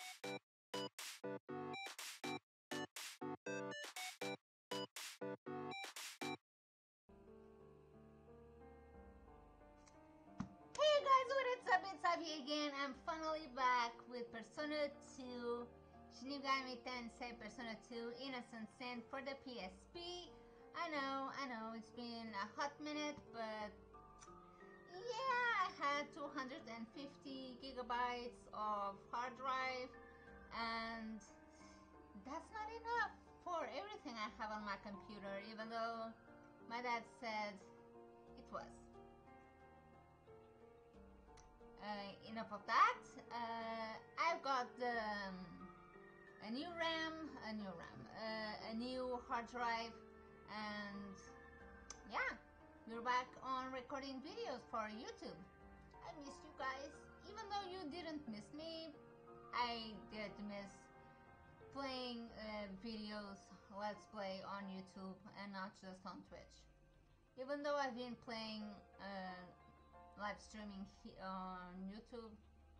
Hey guys, what's up? It's Ivy again. I'm finally back with Persona 2 Shinigami Tensei Persona 2 Innocent Sin for the PSP. I know, it's been a hot minute, but yeah, I had 250 gigabytes of hard drive, and that's not enough for everything I have on my computer, even though my dad said it was. Enough of that. I've got a new RAM, a new hard drive, and yeah, we're back on recording videos for YouTube. I missed you guys, even though you didn't miss me. I did miss playing videos, let's play on YouTube and not just on Twitch. Even though I've been playing live streaming on YouTube,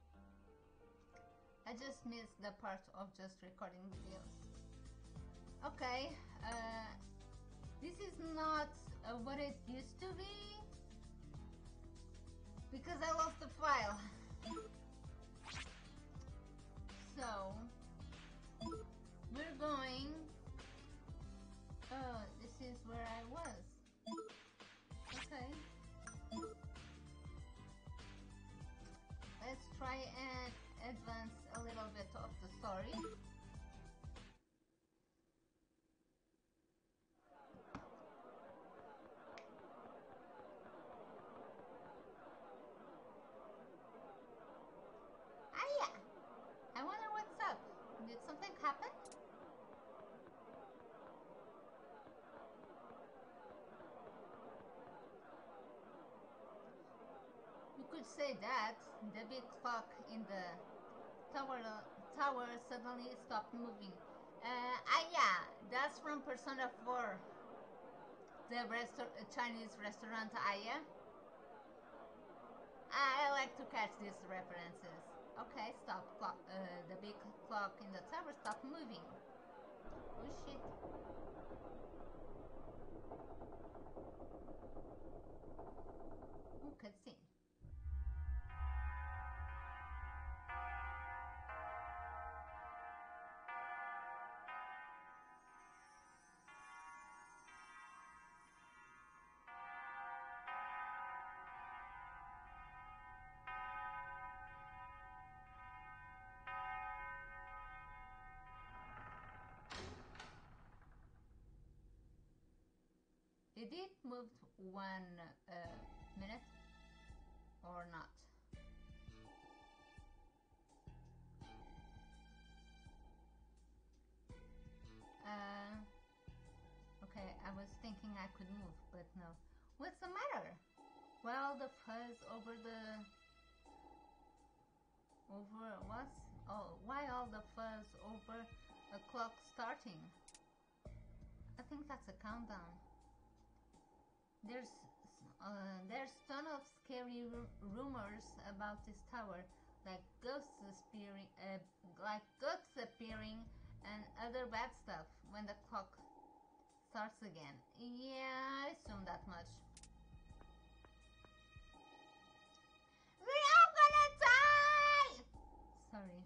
I just missed the part of just recording videos. Okay, this is not what it used to be because I lost the file. So we're going, oh, this is where I was. Okay. Let's try and advance a little bit of the story. Hiya! I wonder what's up. Did something happen? You could say that. The big clock in the tower suddenly stopped moving. Yeah, that's from Persona 4. The Chinese restaurant Aya. I like to catch these references. Okay, stop. The big clock in the tower stopped moving. Oh shit. Ooh, cutscene. Did it move 1 minute or not? Okay, I was thinking I could move, but no. What's the matter? Why all the fuzz over what's? Oh, why all the fuzz over a clock starting? I think that's a countdown. There's ton of scary rumors about this tower, like ghosts appearing, and other bad stuff when the clock starts again. Yeah, I assume that much. We're all gonna die!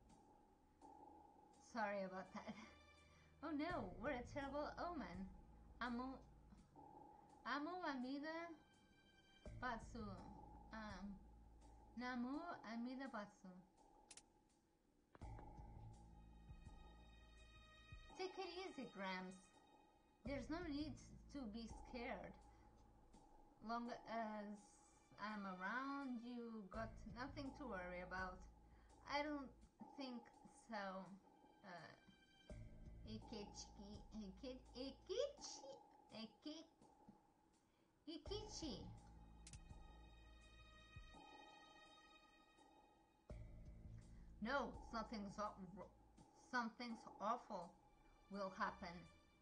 Sorry about that. Oh no, we're a terrible omen. Amu Amida Batsu. Namu Amida Batsu. Take it easy, Grams. There's no need to be scared. Long as I'm around, you got nothing to worry about. I don't think so. Ikichi. No, something's awful will happen.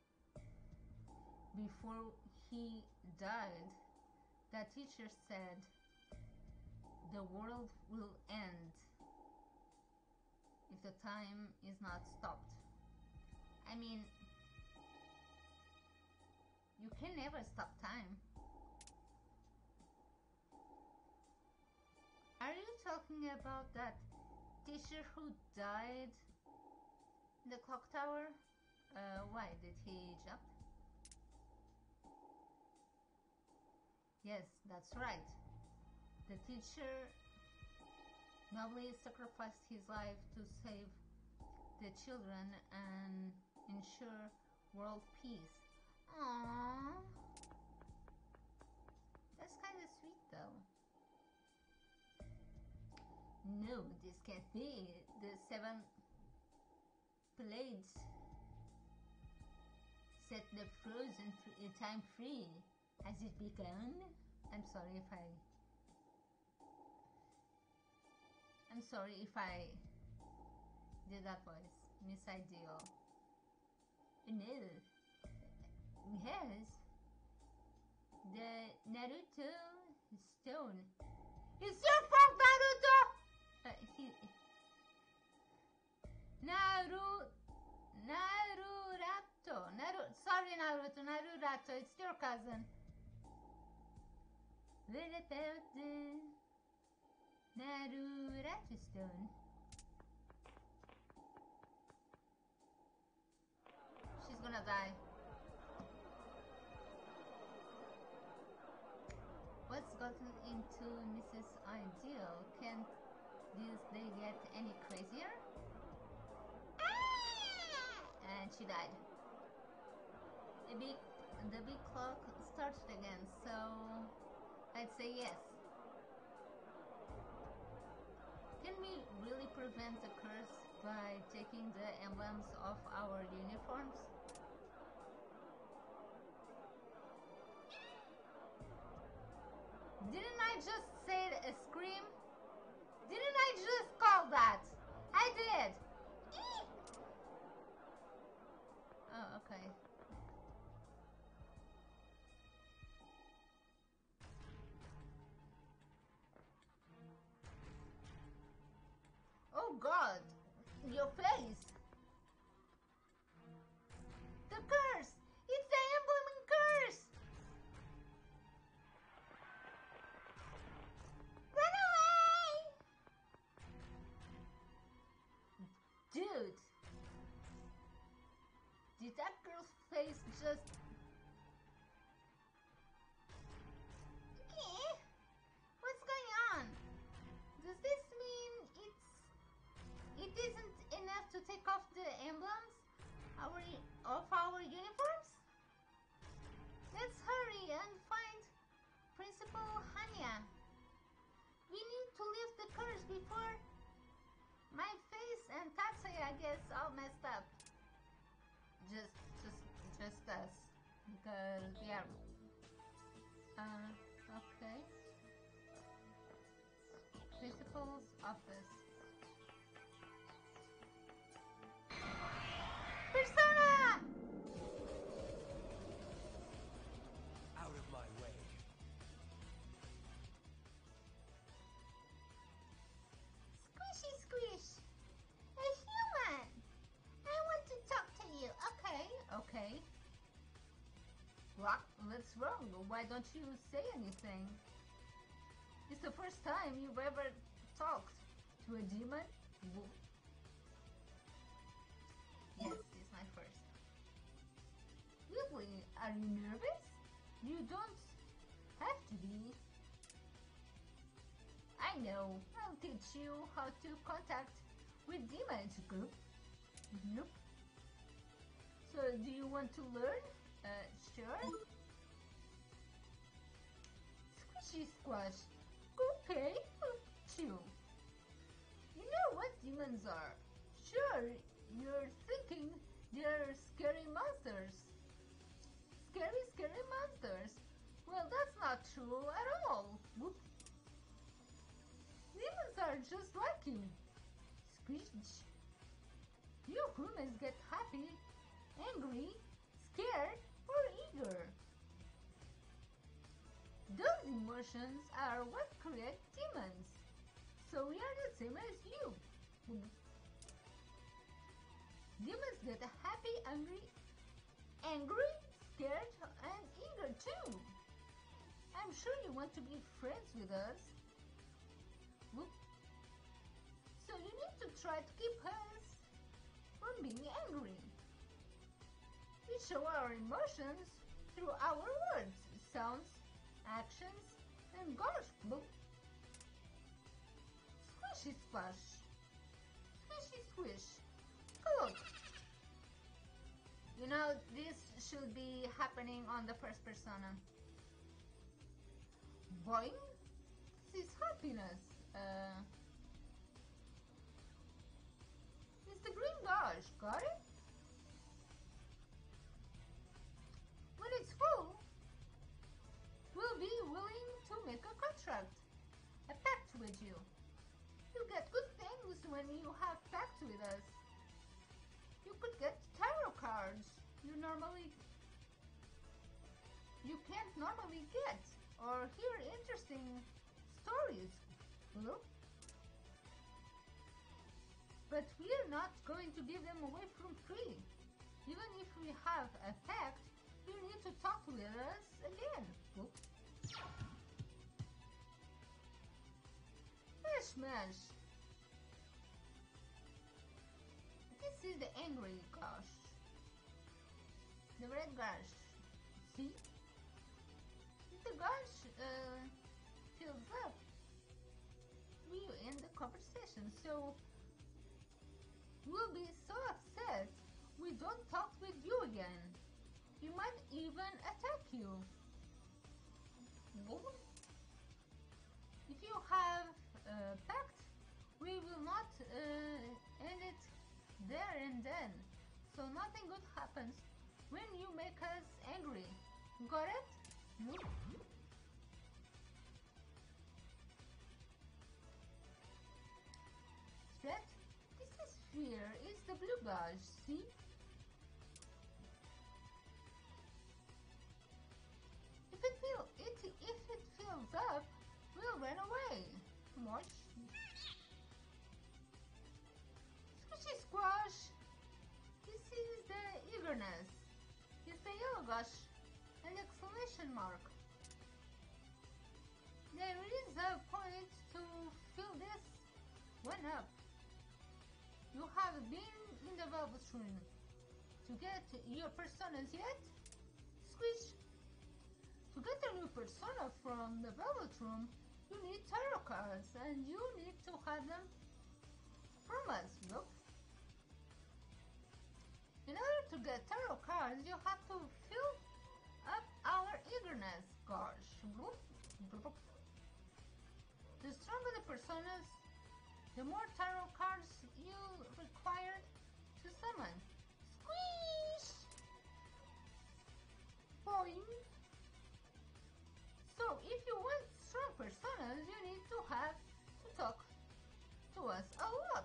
Before he died, the teacher said the world will end. if the time is not stopped. I mean, you can never stop time. Are you talking about that teacher who died in the clock tower? Why did he jump? Yes, that's right. The teacher nobly sacrificed his life to save the children and ensure world peace. Aww. That's kind of sweet though. No, this can't be. The 7 plagues set the frozen time free. Has it begun? I'm sorry if did that voice. Miss Ideal. No. Yes. The Naruto stone. It's your fault, Naruto! Sorry, Naruto. Narurato. It's your cousin. What about the Narurato stone? She's gonna die. What's gotten into Mrs. Ideal? Can't they get any crazier? And she died. The big clock started again, so I'd say yes. Can we really prevent the curse by taking the emblems off our uniforms? Didn't I just say a scream? Didn't I just call that? I did! Eek! Oh, okay. Oh God! Your face! The curse! It's the emblem and curse! Run away! Dude! Did that girl's face just... Okay. What's going on? Does this mean it isn't enough to take off the emblems of our uniforms? Let's hurry and find Principal Hanya. We need to lift the curse before my face and Tatsuya gets all messed up. Just us, because we are. Okay. Principal's office. Persona! Out of my way. Squishy squish! A human! I want to talk to you. Okay. What's wrong? Why don't you say anything? It's the first time you've ever talked to a demon? Yes, it's my first. Really? Are you nervous? You don't have to be. I know. I'll teach you how to contact with demons, group. Nope. So, do you want to learn? Sure. Squishy squash. Okay, you. You know what demons are. Sure, you're thinking they're scary monsters. Scary monsters. Well, that's not true at all. Whoops. Demons are just like you. Squish. You humans get happy, angry, scared, or eager. Those emotions are what create demons. So we are the same as you. Demons get happy, angry, scared, and eager too. I'm sure you want to be friends with us. Whoop. So you need to try to keep us from being angry. We show our emotions through our words, sounds, actions, and gosh, bloop. Squishy splash. Squishy squish. Look. You know, this should be happening on the first persona. Boing. This is happiness. It's the green gush. Got it? When it's full, we'll be willing to make a contract, a pact with you. You get good things when you have pact with us. You could get tarot cards you can't normally get, or hear interesting stories. But we're not going to give them away from free. Even if we have a pact, you need to talk with us again. Smash. This is the angry gosh. The red gosh. See? If the gosh fills up, we end the conversation. So we'll be so upset we don't talk with you again. We might even attack you. If you have a pact, we will not end it there and then. So nothing good happens when you make us angry. Got it? Threat? This is fear. It's the blue gauge, see? If it fills up, we'll run away. Much. Squishy squash. This is the eagerness. It's the yellow gush. An exclamation mark. There is a point to fill this one up. You have been in the velvet room. To get your personas yet? Squish. To get a new persona from the velvet room, you need tarot cards, and you need to have them from us. Look. In order to get tarot cards, you have to fill up our eagerness. Gosh. The stronger the personas, the more tarot cards you require to summon. Squish! Boing! So, if you want strong personas, you need to have to talk to us a lot.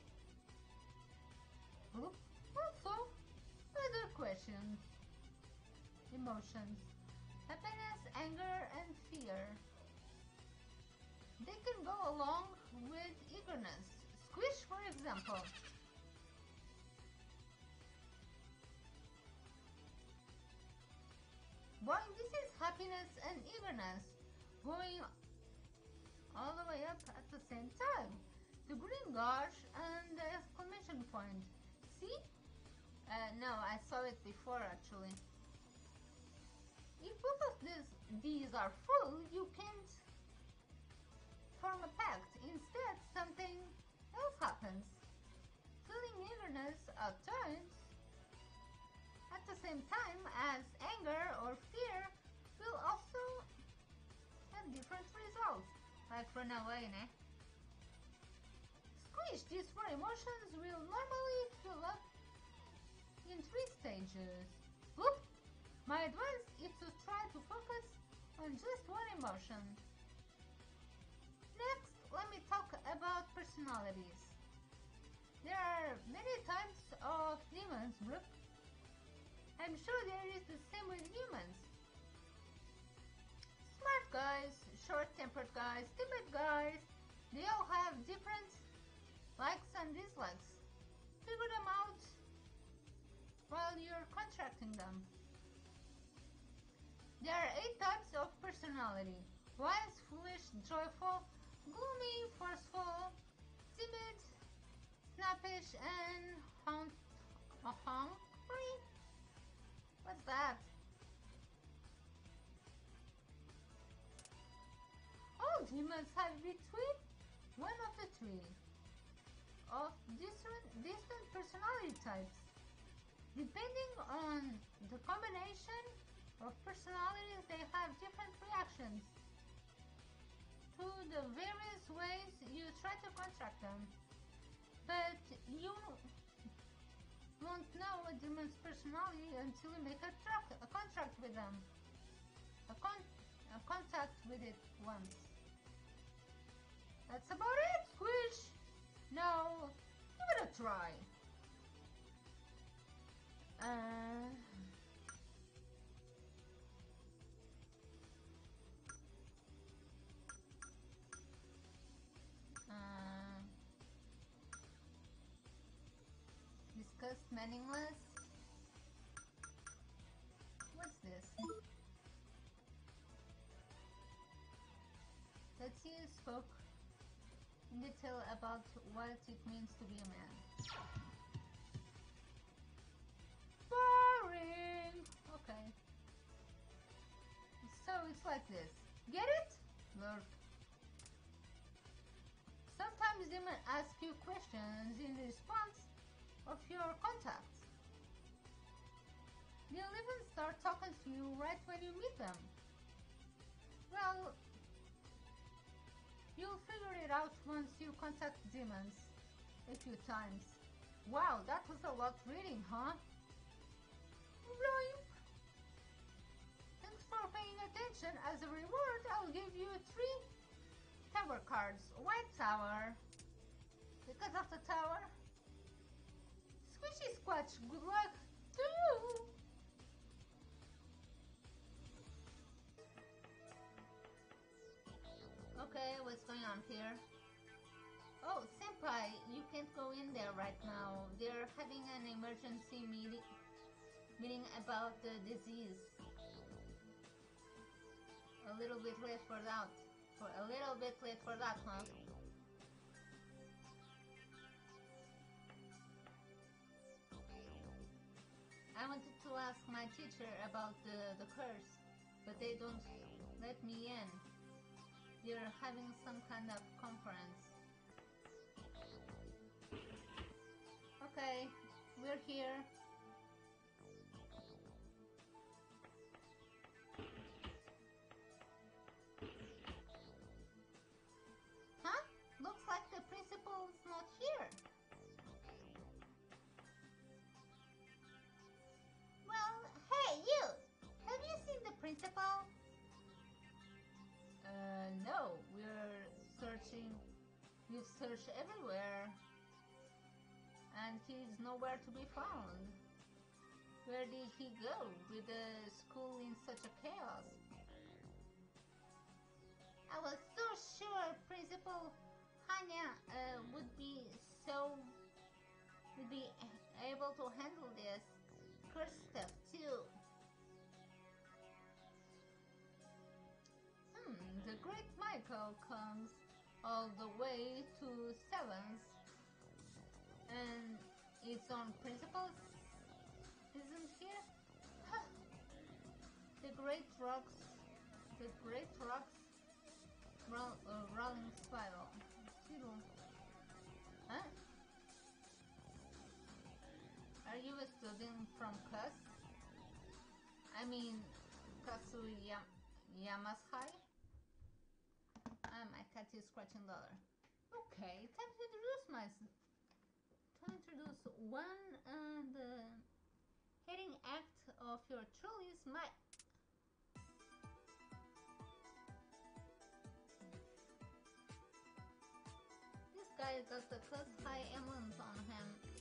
Also, other questions. Emotions. Happiness, anger, and fear. They can go along with eagerness. Squish, for example. Boy, this is happiness and eagerness going all the way up at the same time. The green gosh and the exclamation point. See? No, I saw it before actually. If both of these are full, you can't form a pact. Instead, something else happens. Feeling eagerness at times at the same time as anger or fear will also have different results, like run away, né? Squish, these four emotions will normally fill up in 3 stages. Whoop! My advice is to try to focus on just one emotion. Next, let me talk about personalities. There are many types of demons, Brooke. I'm sure there is the same with humans. Smart guys, short-tempered guys, timid guys, they all have different likes and dislikes. Figure them out while you're contracting them. There are 8 types of personality: wise, foolish, joyful, gloomy, forceful, timid, snappish, and hungry. What's that? All demons have between one of the 3 of different personality types. Depending on the combination of personalities, they have different reactions to the various ways you try to contract them. But you won't know a demon's personality until you make a contract with them. A contact with it once. That's about it, Squish! Now, give it a try. Discuss meaningless. What's this? Let's see you spoke in detail about what it means to be a man. Boring! Okay. So it's like this. Get it? Lurk. Sometimes they may ask you questions in response of your contacts. They'll even start talking to you right when you meet them. Well, you'll figure it out once you contact demons a few times. Wow, that was a lot reading, huh? Right. Thanks for paying attention. As a reward, I'll give you 3 tower cards. White tower, because of the tower. Squishy Squatch, good luck to you! Okay, what's going on here? Oh, Senpai, you can't go in there right now. They're having an emergency meeting about the disease. A little bit late for that. A little bit late for that, huh? I wanted to ask my teacher about the curse, but they don't let me in. They're having some kind of conference. Okay, we're here. Huh? Looks like the principal's not here. Well, hey, you! Have you seen the principal? No, we're searching. We've searched everywhere, and he's nowhere to be found. Where did he go with the school in such a chaos? I was so sure Principal Heya would be able to handle this curse stuff too. The Great Michael comes all the way to 7th, and its own principal isn't here. Huh. The Great Rocks, rolling spiral. Huh? Are you a student from Kus? I mean, Kasuyama's High? My cat is scratching dollar. Okay, time to introduce myself. The heading act of your truly smile. This guy got the Kus High emblems on him.